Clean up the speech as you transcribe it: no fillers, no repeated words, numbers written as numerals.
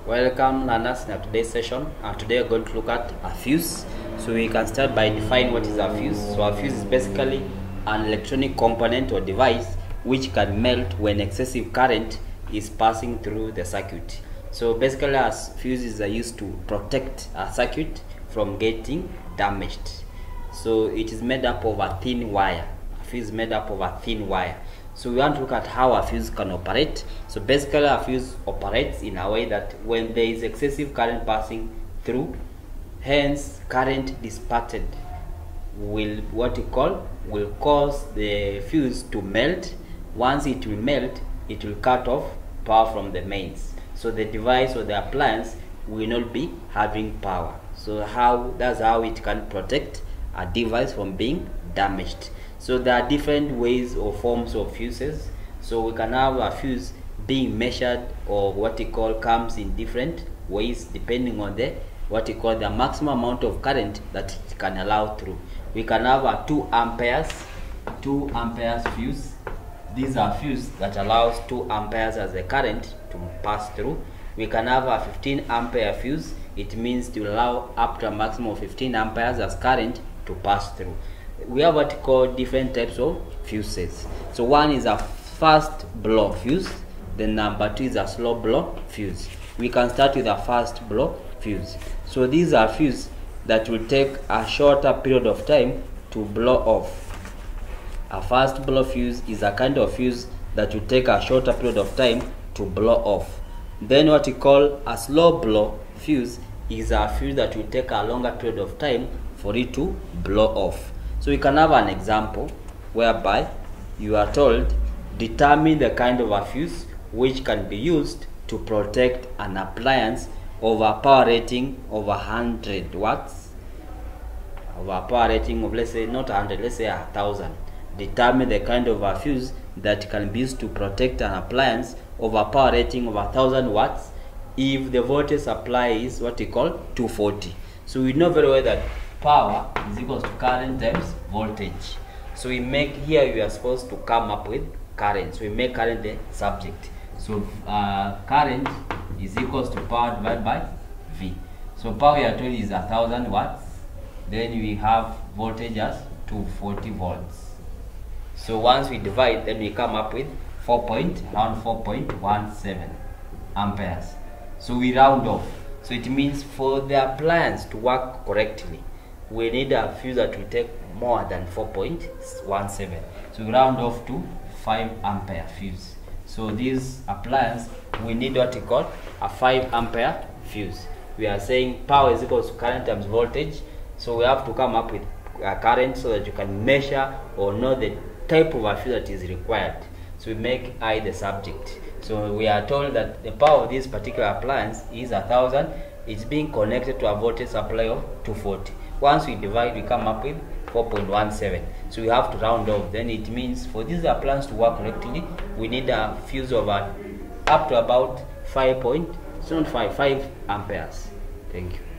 Welcome learners in today's session. Today we're going to look at a fuse. So we can start by defining what is a fuse. So a fuse is basically an electronic component or device which can melt when excessive current is passing through the circuit. So basically, as fuses are used to protect a circuit from getting damaged. So it is made up of a thin wire. A fuse is made up of a thin wire. So we want to look at how a fuse can operate. So basically, a fuse operates in a way that when there is excessive current passing through, hence current dissipated will cause the fuse to melt. Once it will melt, it will cut off power from the mains. So the device or the appliance will not be having power. So that's how it can protect a device from being damaged. So there are different ways or forms of fuses. So we can have a fuse being measured, or comes in different ways depending on the the maximum amount of current that it can allow through. We can have a 2 amperes fuse. These are fuse that allows 2 amperes as the current to pass through. We can have a 15 ampere fuse. It means to allow up to a maximum of 15 amperes as current to pass through. We have different types of fuses. So one is a fast blow fuse, then number 2 is a slow blow fuse. We can start with a fast blow fuse. So these are fuses that will take a shorter period of time to blow off. A fast blow fuse is a kind of fuse that will take a shorter period of time to blow off. Then a slow blow fuse is a fuse that will take a longer period of time for it to blow off. So we can have an example whereby you are told, determine the kind of a fuse which can be used to protect an appliance over a power rating of 100 watts, over a power rating of, let's say, not 100, let's say 1000. Determine the kind of a fuse that can be used to protect an appliance over a power rating of 1000 watts if the voltage supply is 240. So we know very well that power is equals to current times voltage. So we are supposed to come up with current. So we make current the subject. So current is equals to power divided by V. So power we are told is 1000 watts. Then we have voltage as 240 volts. So once we divide, then we come up with around 4.17 amperes. So we round off. So it means for the appliance to work correctly, we need a fuse that will take more than 4.17. So we round off to 5 ampere fuse. So this appliance, we need a 5 ampere fuse. We are saying power is equal to current times voltage. So we have to come up with a current so that you can measure or know the type of a fuse that is required. So we make I the subject. So we are told that the power of this particular appliance is 1000. It's being connected to a voltage supply of 240. Once we divide, we come up with 4.17. So we have to round off. Then it means for this appliance to work correctly, we need a fuse of up to about 5 amperes. Thank you.